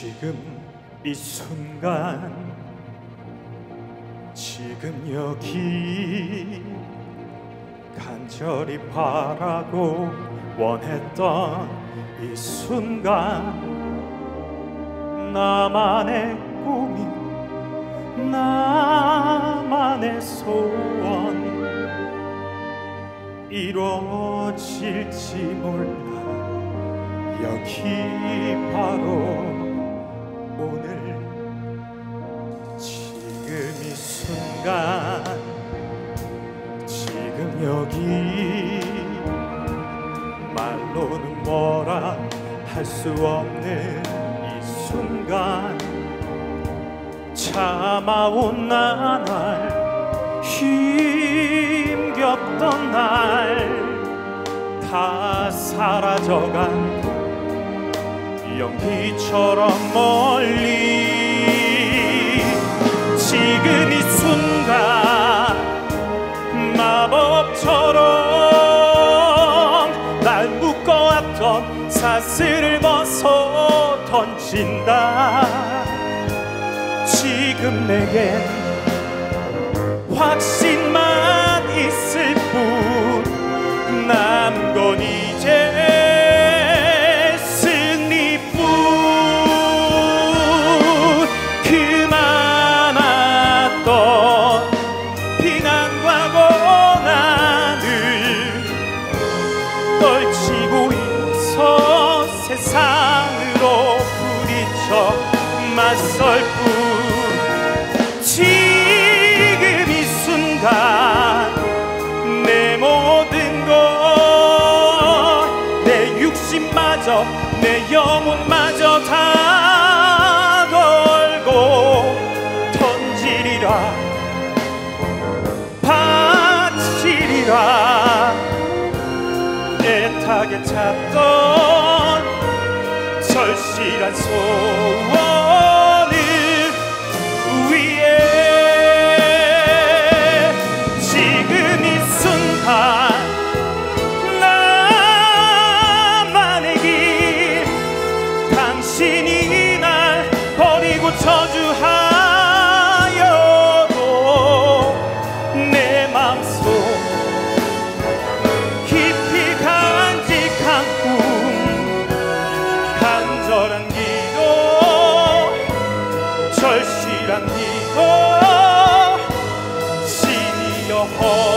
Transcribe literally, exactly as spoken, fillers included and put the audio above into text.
지금 이 순간 지금 여기 간절히 바라고 원했던 이 순간 나만의 꿈이 나만의 소원 이루어질지 몰라 여기 바로 오늘 지금 이 순간 지금 여기 말로는 뭐라 할 수 없는 이 순간 참아온 나날 힘겹던 날 다 사라져간 연기처럼 멀리 지금 이 순간 마법처럼 날 묶어왔던 사슬을 벗어 던진다 지금 내겐 확신만 있을 뿐 남은 건 이제 승리뿐 그 많았던 비난과 고난을 떨치고 일어서 세상으로 부딪혀 맞설 뿐 지금 이 순간 내 모든 것 내 육신마저 내 영혼마저 다 걸고 던지리라 바치리라 애타게 찾던 절실한 소원을 위해 지금 이 순간 나만의 길 당신이 날 버리고 저주하여도 내 맘속 깊이 간직한 꿈 간절한 기도 절실한 기도 신이여